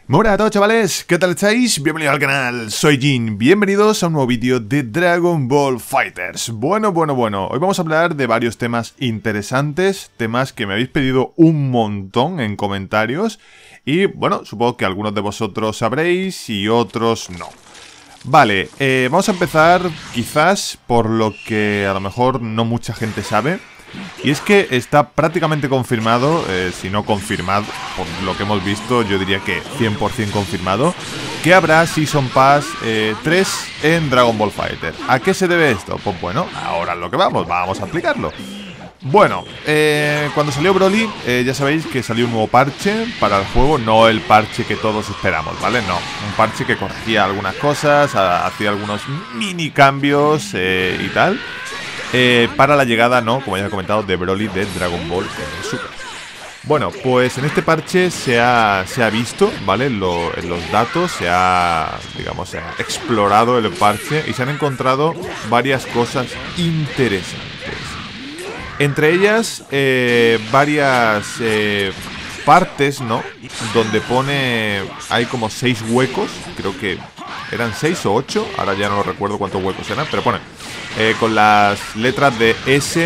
Muy buenas a todos, chavales, ¿qué tal estáis? Bienvenidos al canal, soy Jin, bienvenidos a un nuevo vídeo de Dragon Ball FighterZ. Bueno, hoy vamos a hablar de varios temas interesantes, temas que me habéis pedido un montón en comentarios y bueno, supongo que algunos de vosotros sabréis y otros no. Vale, vamos a empezar quizás por lo que a lo mejor no mucha gente sabe. Y es que está prácticamente confirmado, si no confirmado, por lo que hemos visto, yo diría que 100% confirmado, que habrá Season Pass 3 en Dragon Ball Fighter. ¿A qué se debe esto? Pues bueno, ahora es lo que vamos a explicarlo. Bueno, cuando salió Broly, ya sabéis que salió un nuevo parche para el juego, no el parche que todos esperamos, ¿vale? No, un parche que corregía algunas cosas, hacía algunos mini cambios y tal. Para la llegada, ¿no? Como ya he comentado, de Broly de Dragon Ball Super. Bueno, pues en este parche se ha visto, ¿vale? En los datos se ha explorado el parche y se han encontrado varias cosas interesantes. Entre ellas, varias partes, ¿no? Donde pone... Hay como 6 huecos, creo que eran 6 o 8, ahora ya no lo recuerdo cuántos huecos eran, pero pone... con las letras de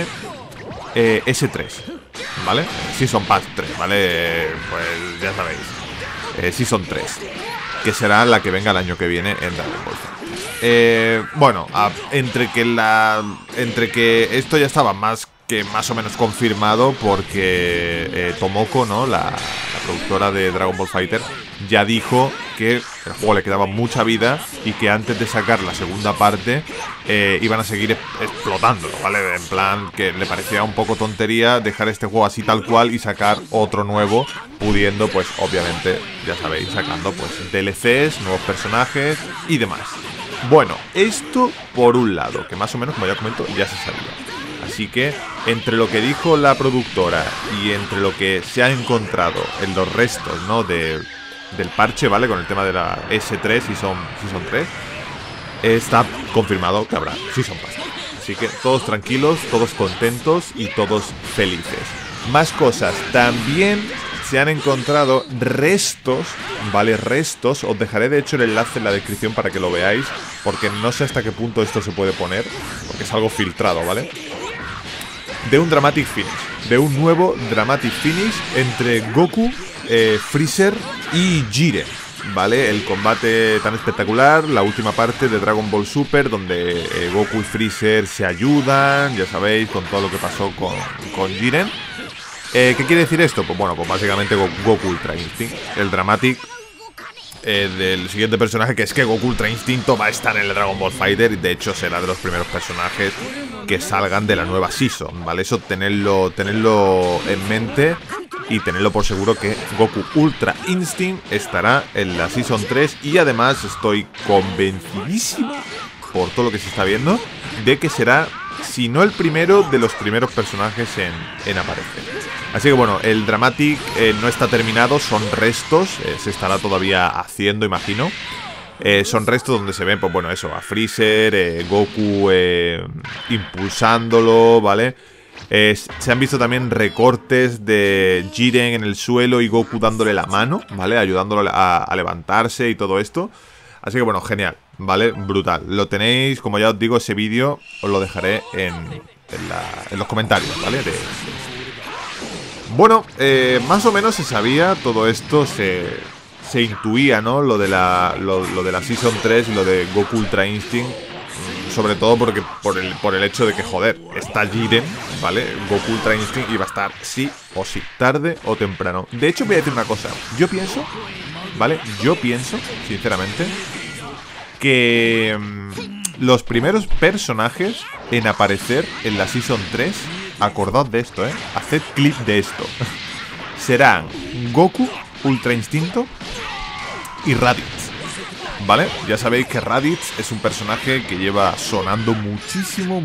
S3, ¿vale? Season Pass 3, ¿vale? Pues ya sabéis, Season 3, que será la que venga el año que viene en Dragon Ball. Bueno, entre que esto ya estaba más o menos confirmado porque Tomoko, ¿no? La productora de Dragon Ball Fighter, ya dijo que el juego le quedaba mucha vida y que antes de sacar la segunda parte iban a seguir explotándolo, ¿vale? En plan, que le parecía un poco tontería dejar este juego así tal cual y sacar otro nuevo, pudiendo, pues, obviamente, ya sabéis, sacando, pues, DLCs, nuevos personajes y demás. Bueno, esto por un lado, que más o menos, como ya comento, ya se sabía. Así que, entre lo que dijo la productora y entre lo que se ha encontrado en los restos, ¿no? del parche, ¿vale? Con el tema de la S3 Season 3, está confirmado que habrá Season Pass. Así que todos tranquilos, todos contentos y todos felices. Más cosas, también se han encontrado restos, ¿vale? Restos, os dejaré de hecho el enlace en la descripción para que lo veáis, porque no sé hasta qué punto esto se puede poner, porque es algo filtrado, ¿vale? De un Dramatic Finish, de un nuevo Dramatic Finish entre Goku, Freezer y Jiren, ¿vale? El combate tan espectacular, la última parte de Dragon Ball Super, donde Goku y Freezer se ayudan, ya sabéis, con todo lo que pasó con Jiren. ¿Qué quiere decir esto? Pues bueno, pues básicamente Goku Ultra Instinct, el Dramatic del siguiente personaje, que es que Goku Ultra Instinto va a estar en el Dragon Ball Fighter y de hecho será de los primeros personajes que salgan de la nueva Season, ¿vale? Eso tenedlo en mente y tenedlo por seguro que Goku Ultra Instinct estará en la Season 3 y además estoy convencidísimo, por todo lo que se está viendo, de que será, si no el primero, de los primeros personajes en aparecer. Así que bueno, el Dramatic no está terminado, son restos, se estará todavía haciendo, imagino. Son restos donde se ven, pues bueno, eso, a Freezer, Goku impulsándolo, ¿vale? Se han visto también recortes de Jiren en el suelo y Goku dándole la mano, ¿vale? Ayudándolo a levantarse y todo esto. Así que bueno, genial, ¿vale? Brutal. Lo tenéis, como ya os digo, ese vídeo os lo dejaré en los comentarios, ¿vale? Bueno, más o menos se sabía todo esto, se intuía, ¿no? Lo de la Season 3 y lo de Goku Ultra Instinct. Sobre todo porque por el hecho de que, joder, está Jiren, ¿vale? Goku Ultra Instinct iba a estar sí o sí, tarde o temprano. De hecho, voy a decir una cosa. Yo pienso, ¿vale? Yo pienso, sinceramente, que los primeros personajes en aparecer en la Season 3, acordaos de esto, haced clip de esto, serán Goku Ultra Instinto y Raditz, ¿vale? Ya sabéis que Raditz es un personaje que lleva sonando muchísimo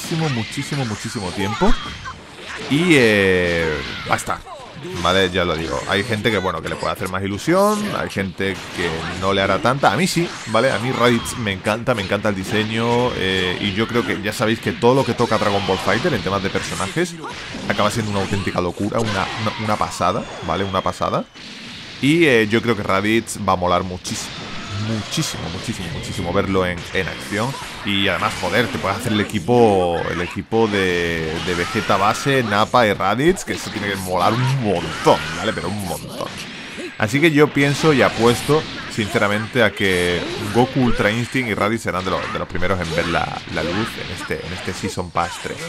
tiempo y va a estar, ¿vale? Ya lo digo. Hay gente que, bueno, que le puede hacer más ilusión, hay gente que no le hará tanta. A mí sí, ¿vale? A mí Raditz me encanta el diseño y yo creo que ya sabéis que todo lo que toca Dragon Ball Fighter en temas de personajes acaba siendo una auténtica locura, una pasada, ¿vale? Una pasada. Y yo creo que Raditz va a molar muchísimo. Muchísimo verlo en acción. Y además, joder, te puedes hacer el equipo de Vegeta base, Nappa y Raditz, que eso tiene que molar un montón, ¿vale? Pero un montón. Así que yo pienso y apuesto, sinceramente, a que Goku Ultra Instinct y Raditz serán de los primeros en ver la luz en este Season Pass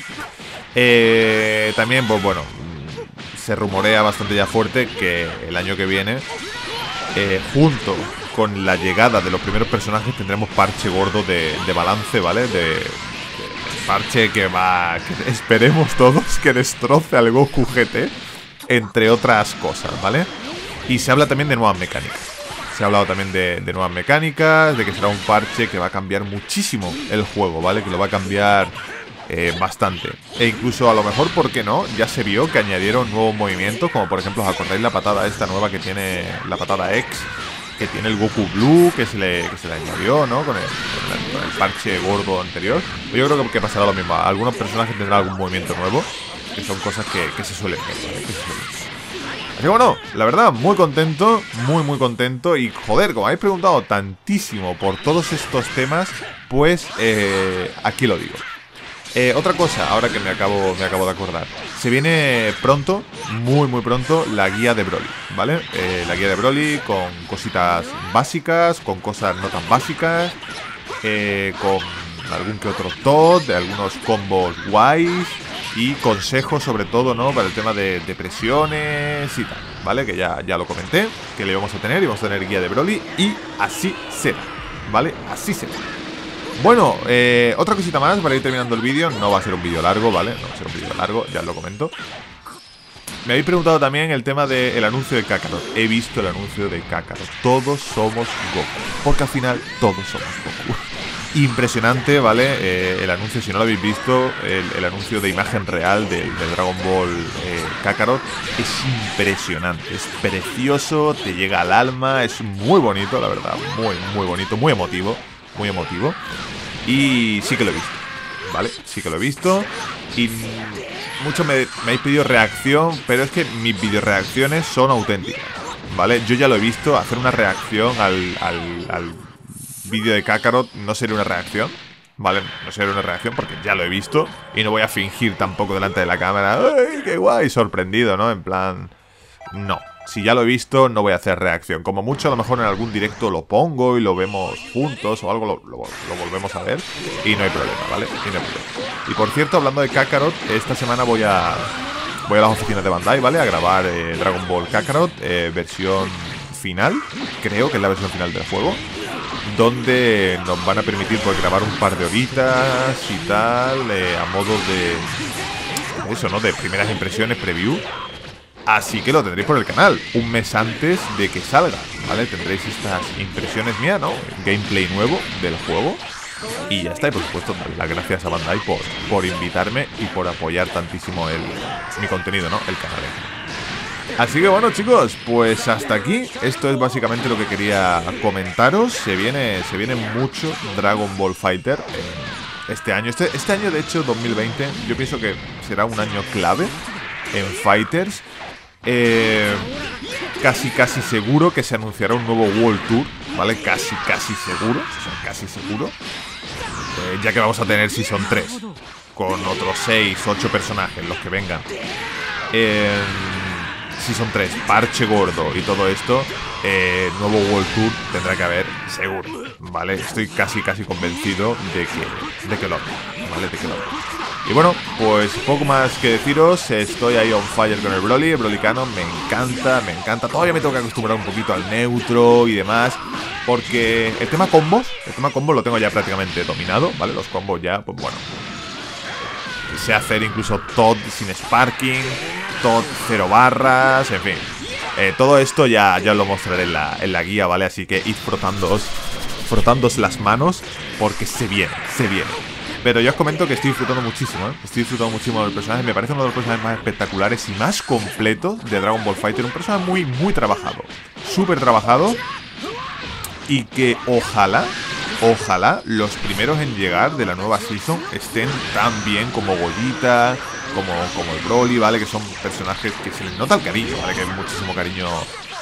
3. También, pues bueno, se rumorea bastante ya fuerte que el año que viene, junto con la llegada de los primeros personajes, tendremos parche gordo de balance, ¿vale? De parche que esperemos todos que destroce al Goku GT, entre otras cosas, ¿vale? Y se habla también de nuevas mecánicas. Se ha hablado también de nuevas mecánicas, de que será un parche que va a cambiar muchísimo el juego, ¿vale? Que lo va a cambiar bastante. E incluso a lo mejor, ¿por qué no? Ya se vio que añadieron nuevos movimientos, como por ejemplo, ¿os acordáis la patada esta nueva que tiene, la patada X? Que tiene el Goku Blue, que se le añadió, ¿no? Con el parche gordo anterior. Yo creo que pasará lo mismo. Algunos personajes tendrán algún movimiento nuevo, que son cosas que se suelen ver, ¿vale? Así que bueno, la verdad, muy contento, muy contento. Y joder, como habéis preguntado tantísimo por todos estos temas, pues aquí lo digo. Otra cosa, ahora que me acabo de acordar. Se viene pronto, muy pronto, la guía de Broly, ¿vale? La guía de Broly con cositas básicas, con cosas no tan básicas, con algún que otro Todd, algunos combos guays y consejos sobre todo, ¿no? Para el tema de presiones y tal, ¿vale? Que ya lo comenté, que le íbamos a tener, íbamos a tener guía de Broly y así será, ¿vale? Así será. Bueno, otra cosita más para ir terminando el vídeo. No va a ser un vídeo largo, ¿vale? No va a ser un vídeo largo, ya os lo comento. Me habéis preguntado también el tema del anuncio de Kakarot. He visto el anuncio de Kakarot. Todos somos Goku, porque al final todos somos Goku. Impresionante, ¿vale? El anuncio, si no lo habéis visto, el anuncio de imagen real del Dragon Ball Kakarot es impresionante, es precioso, te llega al alma, es muy bonito, la verdad, muy bonito, muy emotivo. Y sí que lo he visto, ¿vale? Sí que lo he visto. Y muchos me habéis pedido reacción, pero es que mis videoreacciones son auténticas, ¿vale? Yo ya lo he visto. Hacer una reacción al vídeo de Kakarot no sería una reacción, ¿vale? No sería una reacción porque ya lo he visto. Y no voy a fingir tampoco delante de la cámara, ¡ay, qué guay! Sorprendido, ¿no? En plan, no. Si ya lo he visto, no voy a hacer reacción. Como mucho, a lo mejor en algún directo lo pongo y lo vemos juntos o algo, lo volvemos a ver. Y no hay problema, ¿vale? Y por cierto, hablando de Kakarot, esta semana voy a las oficinas de Bandai, ¿vale? A grabar Dragon Ball Kakarot, versión final. Creo que es la versión final del juego. Donde nos van a permitir pues, grabar un par de horitas y tal, a modo de eso, ¿no? De primeras impresiones, preview. Así que lo tendréis por el canal, un mes antes de que salga, ¿vale? Tendréis estas impresiones mías, ¿no? Gameplay nuevo del juego. Y ya está, y por supuesto, darle las gracias a Bandai por invitarme y por apoyar tantísimo mi contenido, ¿no? El canal. Así que bueno, chicos, pues hasta aquí. Esto es básicamente lo que quería comentaros. Se viene mucho Dragon Ball Fighter este año. Este año, de hecho, 2020, yo pienso que será un año clave en Fighters. Casi seguro que se anunciará un nuevo World Tour, ¿vale? Casi seguro, o sea, casi seguro. Ya que vamos a tener Season 3 con otros 6-8 personajes, los que vengan. Season 3, parche gordo y todo esto, nuevo World Tour tendrá que haber, seguro, ¿vale? Estoy casi convencido de que lo habrá, ¿vale? De que lo habrá. Y bueno, pues poco más que deciros. Estoy ahí on fire con el Broly Canon, me encanta. Todavía me tengo que acostumbrar un poquito al neutro y demás, porque el tema combos lo tengo ya prácticamente dominado, ¿vale? Los combos ya, pues bueno, sé hacer incluso Todd sin sparking, Todd 0 barras, en fin. Todo esto ya os lo mostraré en la guía, ¿vale? Así que id frotándoos las manos, porque se viene. Pero ya os comento que estoy disfrutando muchísimo, ¿eh? Estoy disfrutando muchísimo del personaje. Me parece uno de los personajes más espectaculares y más completos de Dragon Ball Fighter. Un personaje muy trabajado, súper trabajado. Y que ojalá los primeros en llegar de la nueva season estén tan bien como Goldita, como el Broly, ¿vale? Que son personajes que se les nota el cariño, ¿vale? Que hay muchísimo cariño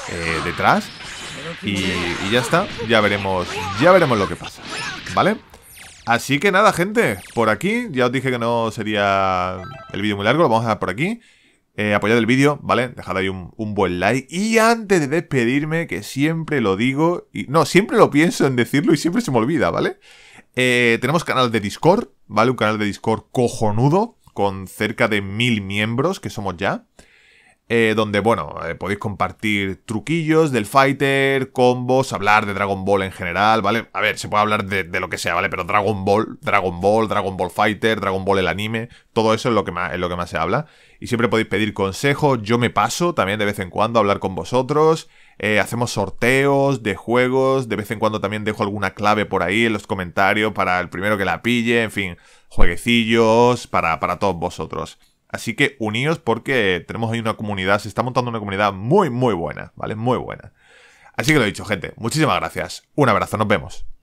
detrás. Y ya está, ya veremos lo que pasa, ¿vale? Así que nada, gente, por aquí, ya os dije que no sería el vídeo muy largo, lo vamos a dejar por aquí. Apoyad el vídeo, ¿vale? Dejad ahí un buen like. Y antes de despedirme, que siempre lo digo, y no, siempre lo pienso en decirlo y siempre se me olvida, ¿vale? Tenemos canal de Discord, ¿vale? Un canal de Discord cojonudo, con cerca de 1000 miembros, que somos ya. Donde, bueno, podéis compartir truquillos del fighter, combos, hablar de Dragon Ball en general, ¿vale? A ver, se puede hablar de lo que sea, ¿vale? Pero Dragon Ball Fighter, Dragon Ball el anime, todo eso es lo que más se habla. Y siempre podéis pedir consejos, yo me paso también de vez en cuando a hablar con vosotros. Hacemos sorteos de juegos, de vez en cuando también dejo alguna clave por ahí en los comentarios para el primero que la pille, en fin, jueguecillos para todos vosotros. Así que uníos porque tenemos ahí una comunidad, se está montando una comunidad muy, muy buena, ¿vale? Muy buena. Así que lo he dicho, gente. Muchísimas gracias. Un abrazo, nos vemos.